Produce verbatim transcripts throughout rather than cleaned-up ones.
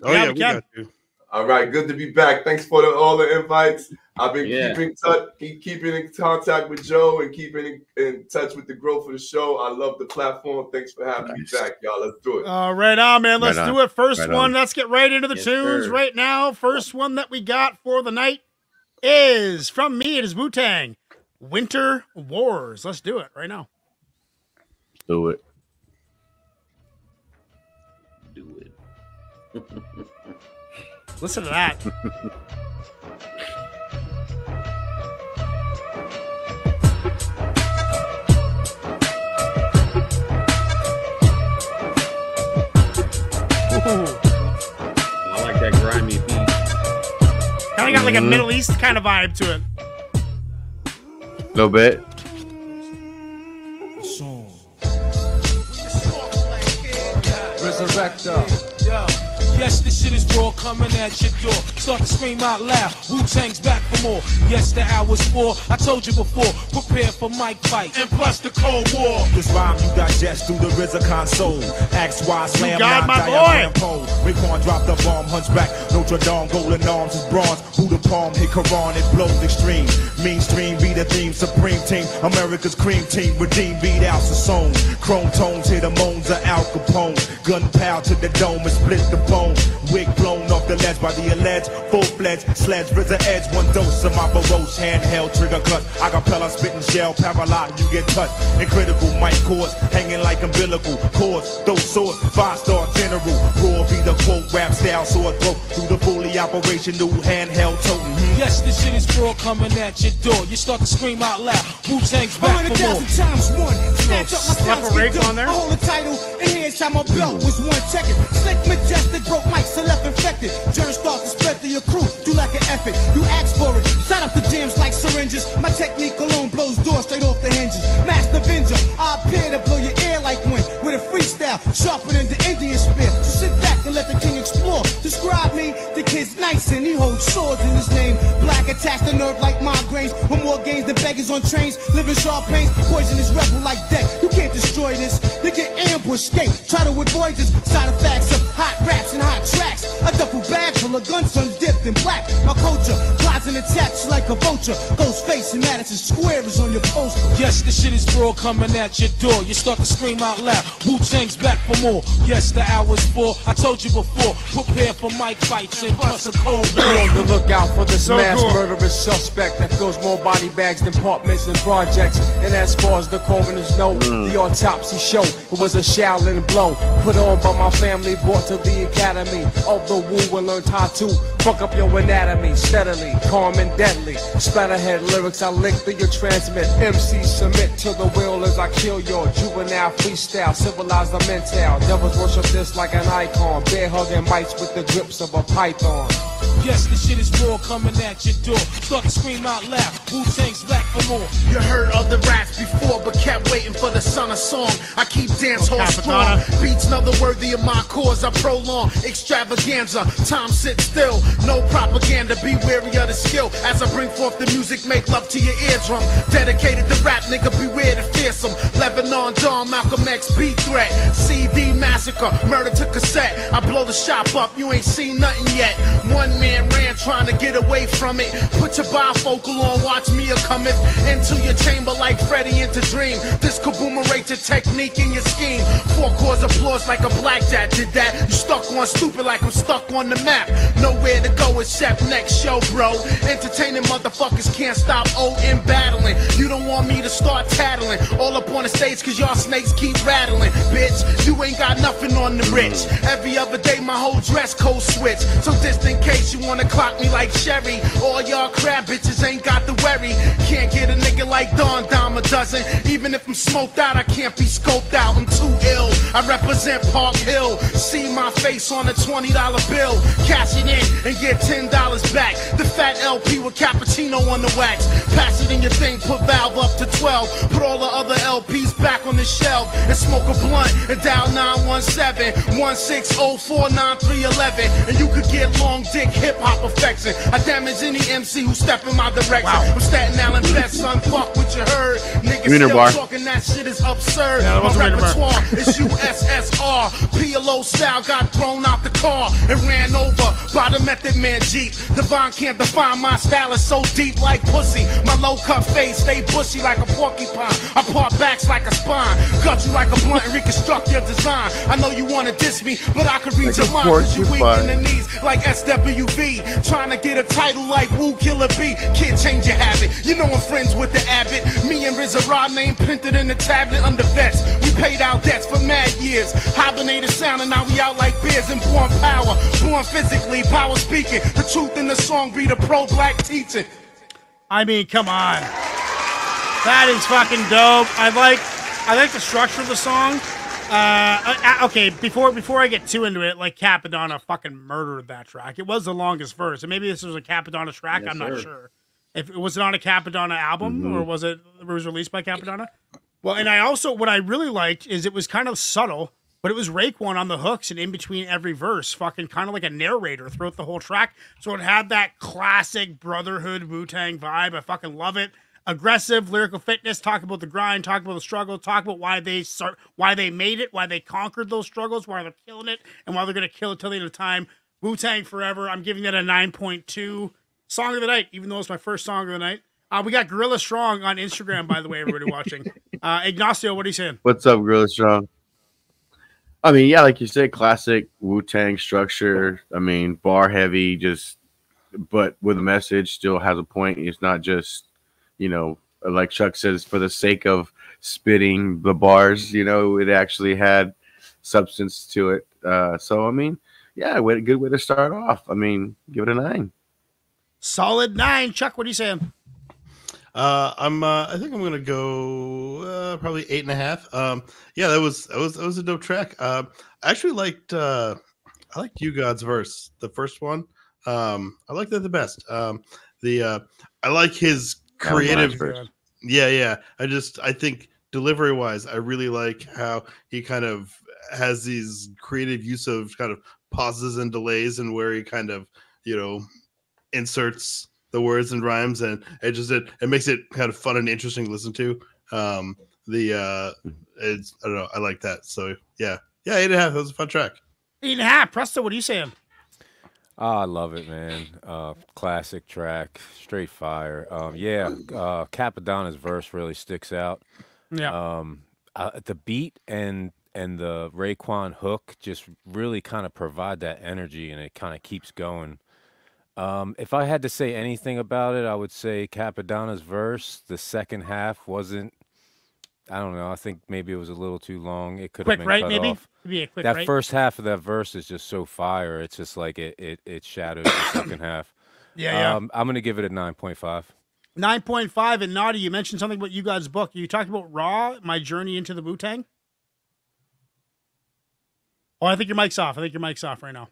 Oh yeah, yeah we got you. All right, good to be back. Thanks for the, all the invites. I've been yeah. keeping touch, keeping in contact with Joe and keeping in, in touch with the growth of the show. I love the platform. Thanks for having nice. me back, y'all. Let's do it. Uh, right on, man. Let's right do on. it. First right one. On. Let's get right into the yes, tunes sir. right now. First one that we got for the night is from me. It is Wu-Tang. Winter Wars. Let's do it right now. Do it. Do it. Listen to that. I like that grimy beat. Kind of got like a Middle East kind of vibe to it. A little bit. Resurrector. Yo. Yes, this shit is raw, coming at your door. Start to scream out loud. Wu-Tang's back for more. Yes, the hour's four. I told you before. Prepare for mic fights and plus the Cold War. This rhyme you digest through the R Z A console. Axe why slam God, my boy. Pole. Raekwon drop the bomb, hunchback. Notre Dame, golden arms is bronze. Who the palm hit Quran, it blows extreme. Mainstream be the theme, supreme team. America's cream team, redeem beat out the song. Chrome tones hit the moans of Al Capone. Gunpowder to the dome and split the bone. Wig blown off the ledge by the alleged full-fledged sledge, R Z A edge. One dose of my baroche handheld trigger cut. Acapella spitting shell, paralyzed, you get cut. And critical mic cords hanging like umbilical cords. Those swords, five-star general. Raw be the quote, rap style, sword throat. Through the fully operational handheld totem. Hmm. Yes, this shit is raw, coming at your door. You start to scream out loud. Wu-Tang's back for more. Times one. Snatch up my Slap a rake on there. I hold the title, and here inside my belt was one check it. Slick, majestic, broke mics are left infected. Germs start to spread through your crew. Do like an effort. You ask for it. Set up the jams like syringes. My technique alone blows doors straight off the hinges. Master Avenger, I appear to blow your ear like wind with a freestyle sharper than the Indian spear. So sit back and let the king explore. Describe me, the kid's nice and he holds swords in his name. Black attacks the nerve like migraines. With more games than beggars on trains. Living sharp pains, poisonous rebel like death. You can't destroy this. You get ambushed, escape. Try to avoid this. Side effects of hot raps and hot tracks. A duffel bag full of guns dipped in black. My culture plots and attacks like a vulture. Ghost face and Madison Square is on your poster. Yes, the shit is raw, coming at your door. You start to scream out loud. Wu-Tang's back for more. Yes, the hour's four. I told you before. Prepare for mic fights and plus a Cold War. On the lookout for this so mass cool. murderous suspect that fills more body bags than apartments and projects. And as far as the coroners know, mm. the autopsy show it was a Shaolin blow put on by my family, brought to the academy of the Wu and learned how to fuck up your anatomy steadily, calm and deadly. Splatterhead lyrics I lick through your transmit. M C submit to the will as I kill your juvenile freestyle. Civilized the mental. Devils worship this like an icon. Bear hugging mics with the grips of a python. Yes, the shit is raw, coming at your door. Start to scream out loud. Wu-Tang's back for more. You heard other raps before, but kept waiting for the son of song. I keep dance hall strong. Beats another worthy of my cause. I prolong extravaganza. Time sit still. No propaganda. Be wary of the skill. As I bring forth the music, make love to your eardrum. Dedicated to rap, nigga, beware the fearsome. Lebanon Dawn, Malcolm X, beat threat. C D massacre, murder to cassette. I blow the shop up, you ain't seen nothing yet. One man ran trying to get away from it. Put your bifocal on, watch me a cometh into your chamber like Freddy into Dream. This kaboom-erate your technique and your scheme. Four chords applause like a blackjack did that. You stuck on stupid like I'm stuck on the map. Nowhere to go except next show, bro. Entertaining motherfuckers can't stop O in battling. You don't want me to start tattling. All up on the stage cause y'all snakes keep rattling. Bitch, you ain't got nothing on the rich. Every other day my whole dress code switch. So just in case you wanna clock me like Sherry, all y'all crab bitches ain't got the worry. Can't get a nigga like Don Dime a dozen. Even if I'm smoked out, I can't be scoped out. I'm too ill. I represent Park Hill. See my face on a twenty dollar bill. Cash it in and get ten dollars back. The fat L P with cappuccino on the wax. Pass it in your thing, put valve up to twelve. Put all the other L Ps back on the shelf and smoke a blunt and dial nine one seven, one six zero four nine three one one. And you could get long dick hip hop perfection. I damage any M C who step in my direction. Wow. I'm Staten Island best, son. Fuck what you heard. Niggas Wiener still bar. talking that shit is absurd. Yeah, that my was a wiener bar. repertoire is U S S R. P L O style got thrown out the car and ran over by the Method Man Jeep. Divine can't define my style is so deep like pussy. My low cut face stay bushy like a porcupine. I part backs like a spine. Cut you like a blunt and reconstruct your design. I know you wanna diss me, but I could read Like your a mind cause you weak porcupine. in the knees like S W V. Trying to get a title like Woo Killer B. Can't change your habit. You know I'm friends with the Abbott. Me and R Z A name printed in the tablet under vets. We paid our debts for mad years. Hibernated sound and now we out like beers and born power. Born physically, power speaking. The truth in the song be the pro-black teaching. I mean, come on. That is fucking dope. I like I like the structure of the song. Uh, uh, okay, before before I get too into it, like Capadonna fucking murdered that track. It was the longest verse, and maybe this was a Capadonna track. Yes, I'm not sir. sure. If it was it on a Capadonna album Mm-hmm. or was it, it was released by Capadonna? Well, and I also what I really liked is it was kind of subtle, but it was Raekwon on the hooks and in between every verse, fucking kind of like a narrator throughout the whole track. So it had that classic Brotherhood Wu-Tang vibe. I fucking love it. Aggressive lyrical fitness, talk about the grind, talk about the struggle, talk about why they start, why they made it, why they conquered those struggles, why they're killing it, and why they're gonna kill it till the end of time. Wu-Tang forever. I'm giving that a nine point two. Song of the night, even though it's my first song of the night. Uh, we got Gorilla Strong on Instagram, by the way, everybody watching. Uh, Ignacio, what are you saying? What's up, Gorilla Strong? I mean, yeah, like you said, classic Wu-Tang structure. I mean, bar heavy, just but with a message, still has a point. It's not just, you know, like Chuck says, for the sake of spitting the bars. You know, it actually had substance to it. Uh, so, I mean, yeah, a good way to start off. I mean, give it a nine. Solid nine. Chuck, what are you saying? Uh, I'm. Uh, I think I'm gonna go uh, probably eight and a half. Um, yeah, that was that was that was a dope track. Um, I actually liked. Uh, I liked You God's verse, the first one. Um, I like that the best. Um, the uh, I like his creative. Yeah, yeah. I just I think delivery wise, I really like how he kind of has these creative use of kind of pauses and delays, and where he kind of you know inserts the words and rhymes, and it just it, it makes it kind of fun and interesting to listen to. Um, the uh, it's I don't know, I like that. So yeah, yeah, eight and a half. That was a fun track. Eight and a half. Presto, what are you saying? Oh, I love it, man. Uh, classic track, straight fire. Um, yeah, uh, Capadonna's verse really sticks out. Yeah. Um, uh, the beat and and the Raekwon hook just really kind of provide that energy, and it kind of keeps going. Um, if I had to say anything about it, I would say Capadonna's verse, the second half wasn't, I don't know, I think maybe it was a little too long. It could have Quick, been right? cut Maybe off. Maybe a quick, That right? first half of that verse is just so fire. It's just like it it, it shadows the second half. Yeah, yeah. Um, I'm going to give it a nine point five. nine point five. And Naughty, you mentioned something about you guys' book. You talked about Raw, My Journey into the Wu-Tang. Oh, I think your mic's off. I think your mic's off right now.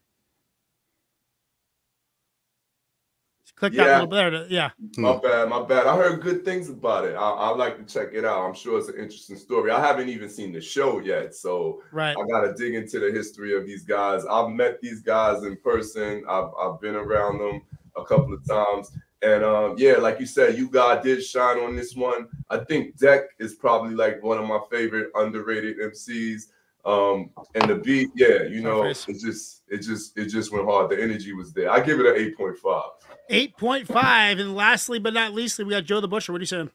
Click that Yeah. a little bit there. To, yeah. My bad, my bad. I heard good things about it. I, I'd like to check it out. I'm sure it's an interesting story. I haven't even seen the show yet, so Right. I got to dig into the history of these guys. I've met these guys in person. I've, I've been around them a couple of times. And um, yeah, like you said, you guys did shine on this one. I think Deck is probably like one of my favorite underrated M Cs. Um, and the beat, yeah, you know, it just, it just, it just went hard. The energy was there. I give it an eight point five. eight point five. And lastly, but not leastly, we got Joe the Butcher. What are you saying?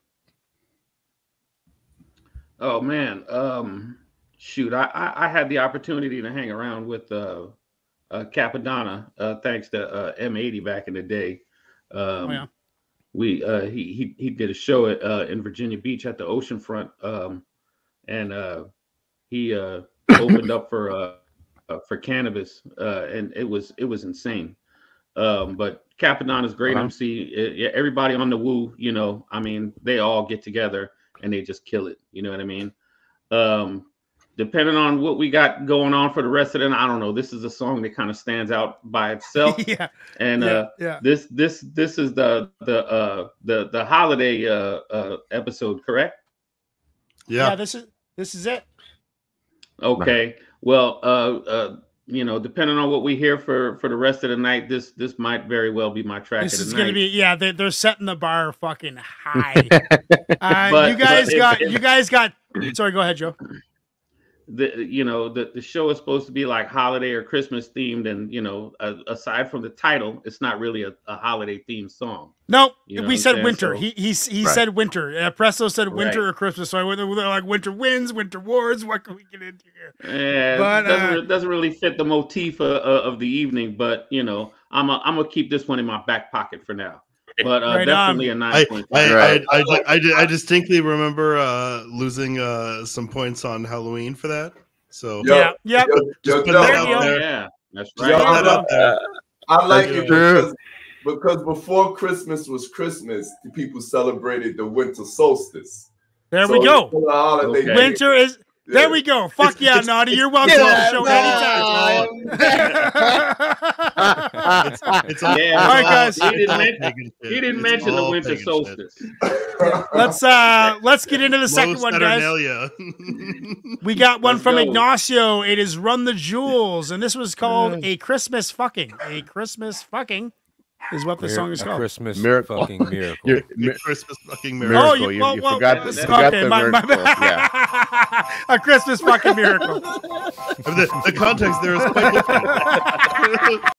Oh man, um, shoot, I, I I had the opportunity to hang around with uh, uh Capadonna, uh, thanks to uh, M eighty back in the day. Um, Oh, yeah. We uh, he he he did a show at uh, in Virginia Beach at the oceanfront, um, and uh, he uh, opened up for uh, uh, for cannabis, uh, and it was it was insane. Um, but Capadonna's great Uh-huh. M C. It- yeah, everybody on the Woo, you know, I mean, they all get together and they just kill it. You know what I mean? Um, depending on what we got going on for the rest of the night, I don't know. This is a song that kind of stands out by itself. yeah. And Yeah, uh, yeah. this this this is the the uh, the the holiday uh, uh, episode, correct? Yeah. This is this is it. Okay. Well, uh, uh, you know, depending on what we hear for for the rest of the night, this this might very well be my track. This of the is night. going to be, yeah. They, they're setting the bar fucking high. uh, But- you guys but if- got, if- you guys got. Sorry, go ahead, Joe. The you know the, the show is supposed to be like holiday or Christmas themed, and you know uh, aside from the title, it's not really a, a holiday themed song. Nope, You know we what I'm said saying? winter. So- he he he Right. said winter. Uh, Presto said winter Right. or Christmas. So I went with like winter winds, winter wars. What can we get into here? Yeah, But, it doesn't, uh, re- doesn't really fit the motif uh, uh, of the evening, but you know, I'm a, I'm gonna keep this one in my back pocket for now. But uh, Right definitely on. a I nine point I, five. Right. I, I, I, I, I distinctly remember uh, losing uh, some points on Halloween for that. So Yo, Yeah, yep. yo, yo, put yo, that There out you go. there. Yeah, that's yo, right. I, That out there. I like That's it true. because, because before Christmas was Christmas, the people celebrated the winter solstice. There So we go. it's a holiday. Okay. Winter is. There Yeah. we go. Fuck It's- yeah, it's- Naughty. it's- You're welcome on the show Yeah, anytime. It's, it's all, Yeah, All right, guys. He didn't, it's all men- pagan shit. he didn't It's mention the all winter pagan shit. solstice. let's uh let's get into the Low second one, guys. Saturnalia. We got one Let's from go. Ignacio. It is Run the Jewels, and this was called A Christmas Fucking. A Christmas Fucking is what the Mir- song is a called. Christmas Miracle. fucking miracle. You're- The Christmas fucking Miracle. miracle. Oh, you, You- well, you well, forgot the- okay, you forgot the my, my miracle, bad. A Christmas fucking miracle. The, the context there is quite different.